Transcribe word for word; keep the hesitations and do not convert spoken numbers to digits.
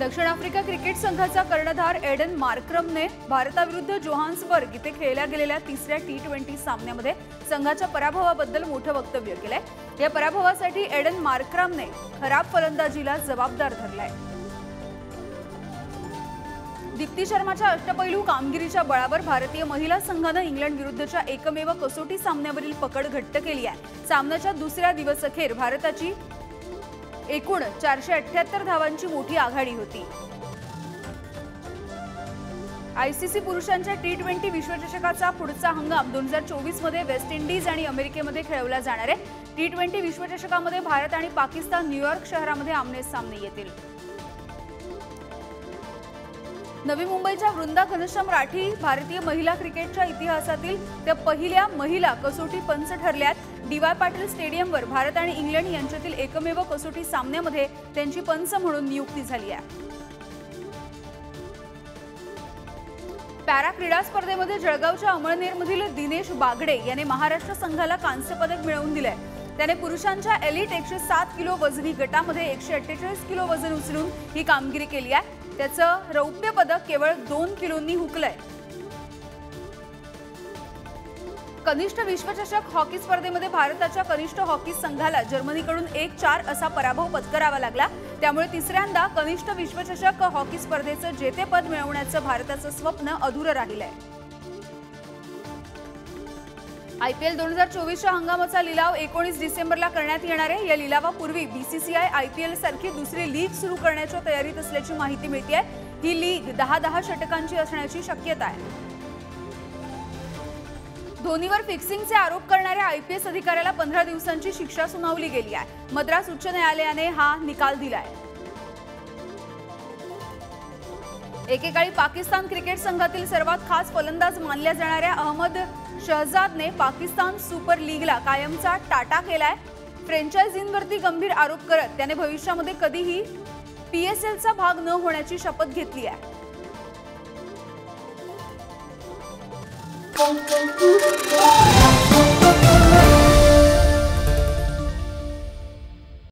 दक्षिण Africa cricket संघाचा कर्णधार एडन मार्क्रमने भारताविरुद्ध जोहान्सबर्ग इथे खेळल्या गेलेल्या तिसऱ्या टी ट्वेंटी सामन्यामध्ये संघाच्या पराभवाबद्दल मोठं वक्तव्य केलंय। या पराभवासाठी एडन मार्क्रमने खराब फलंदाजीला जबाबदार धरलाय। दीप्ती शर्माच्या अष्टपैलू कामगिरीच्या बळावर भारतीय महिला संघाने इंग्लंड विरुद्धच्या एकमेव कसोटी सामन्यावरील पकड घट्ट केली आहे। सामन्याच्या दुसऱ्या दिवसअखेर भारताची एकूण चारशे अठ्ठ्याहत्तर धावांची मोठी आघाडी होती। आयसीसी पुरुषांच्या टी ट्वेंटी विश्वचषकाचा पुढचा हंगाम दोन हजार चोवीस मध्ये वेस्ट इंडिज आणि अमेरिकेमध्ये खेळवला जाणार आहे। टी ट्वेंटी विश्वचषकामध्ये भारत आणि पाकिस्तान न्यूयॉर्क शहरामध्ये आमने सामने येतील। नवी मुंबईच्या वृंदा घनश्याम राठी भारतीय महिला क्रिकेटच्या इतिहासातील त्या पहिल्या महिला कसोटी पंच ठरल्यात। डीवाय पाटील स्टेडियमवर भारत आणि इंग्लंड यांच्यातील एकमेव कसोटी सामन्यामध्ये त्यांची पंच म्हणून नियुक्ती झाली आहे। पॅरा क्रीडा स्पर्धेमध्ये जळगावच्या अमळनेरमधील दिनेश बागडे याने महाराष्ट्र संघाला कांस्य पदक मिळवून दिले। त्याने पुरुषांच्या एलिट एकशे सात किलो वजनी गटामध्ये एकशे अठ्ठेचाळीस किलो वजन उचलून ही कामगिरी केली आहे। त्याचं रौप्य पदक केवळ दोन किलोंनी हुकलंय। कनिष्ठ विश्वचषक हॉकी स्पर्धेमध्ये भारताच्या कनिष्ठ हॉकी संघाला जर्मनीकडून एक चार असा पराभव पत्करावा लागला। त्यामुळे तिसऱ्यांदा कनिष्ठ विश्वचषक हॉकी स्पर्धेचं जेतेपद मिळवण्याचं भारताचं स्वप्न अधुरं राहिलंय। आयपीएल दोन हजार चोवीसच्या हंगामाचा लिलाव एकोणीस डिसेंबरला करण्यात येणार आहे। या लिलावापूर्वी बीसीसीआय आयपीएल सारखी दुसरी लीग सुरू करण्याच्या तयारीत असल्याची माहिती मिळते। ही लीग दहा दहा षटकांची असण्याची शक्यता आहे। धोनीवर फिक्सिंगचे आरोप करणाऱ्या आयपीएस अधिकाऱ्याला पंधरा दिवसांची शिक्षा सुनावली गेली आहे। मद्रास उच्च न्यायालयाने हा निकाल दिलाय। एकेकाळी पाकिस्तान क्रिकेट संघातील सर्वात खास फलंदाज मानल्या जाणाऱ्या अहमद शहजादने पाकिस्तान सुपर लीगला कायमचा टाटा केलाय। फ्रँचायझींवरती गंभीर आरोप करत त्याने भविष्यामध्ये कधीही पीएसएलचा भाग न होण्याची शपथ घेतली आहे। Thank you.